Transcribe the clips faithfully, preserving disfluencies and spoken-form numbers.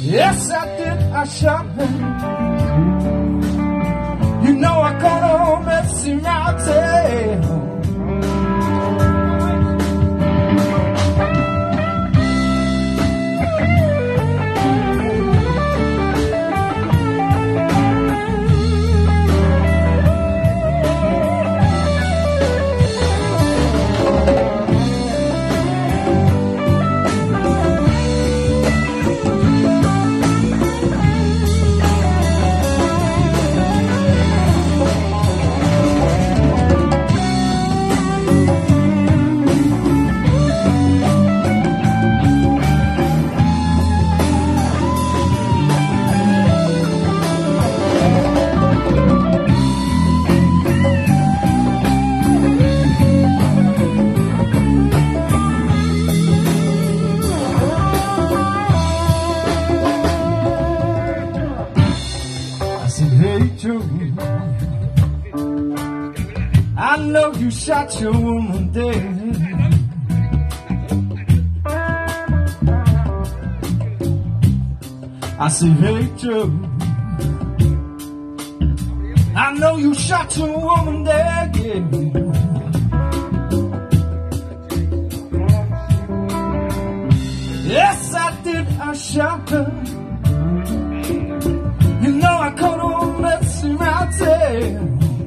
Yes, I did, I shot her. You know I caught her messing around tail. Hey Joe, I know you shot your woman dead. I said, hey Joe, I know you shot your woman dead, yeah. Yes, I did, I shot her. You know I caught her messing around tail.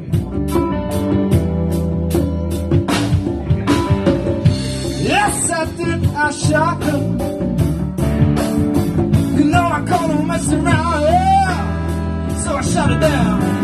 Yes, I did, I shot her. You know I caught her messing around, yeah. So I shot her down.